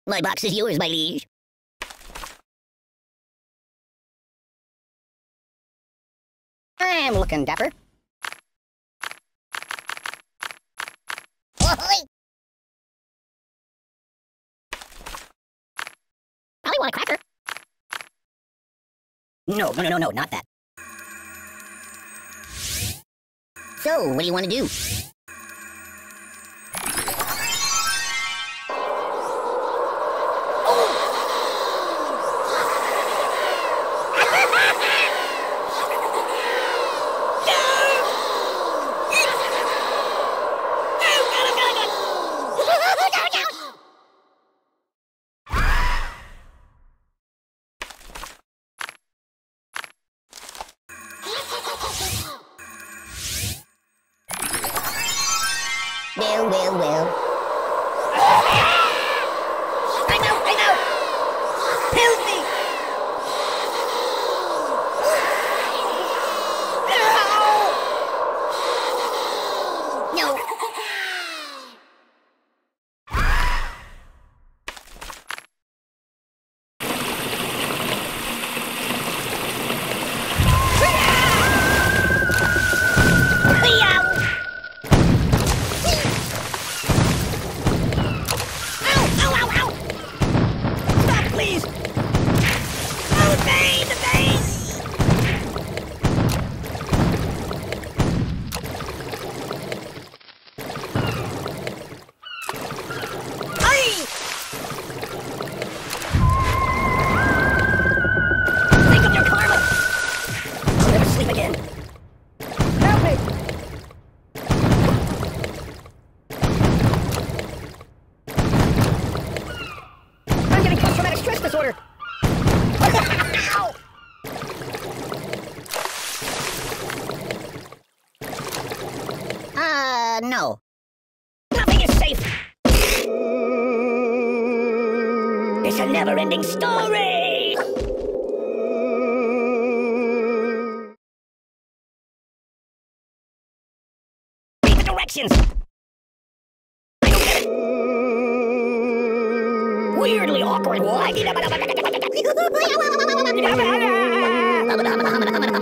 My box is yours, my liege. I'm looking dapper. Ahoy! Probably want a cracker. No, not that. So, what do you want to do? Well. I'm out! Help me! No! Disorder. No. Nothing is safe. It's a never-ending story. Read the directions. I don't get it. Weirdly awkward.